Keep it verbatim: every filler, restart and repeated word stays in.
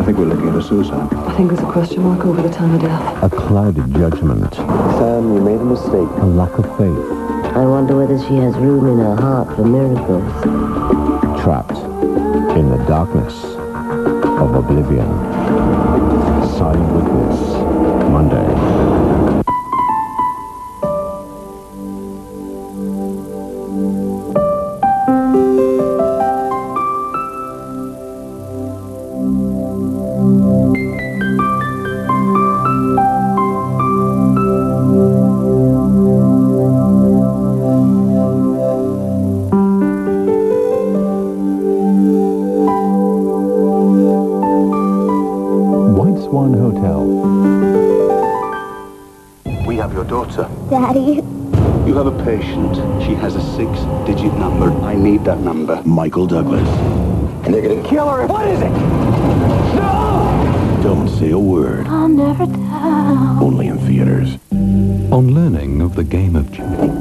think we're looking at a suicide. I think there's a question mark over the time of death. A clouded judgment. Sam, you made a mistake. A lack of faith. I wonder whether she has room in her heart for miracles. Trapped in the darkness of oblivion. Silent Witness, Monday. Swan Hotel. We have your daughter. Daddy. You have a patient. She has a six-digit number. I need that number. Michael Douglas. And they're gonna kill her. What is it? No! Don't say a word. I'll never tell. Only in theaters. On learning of the game of chess.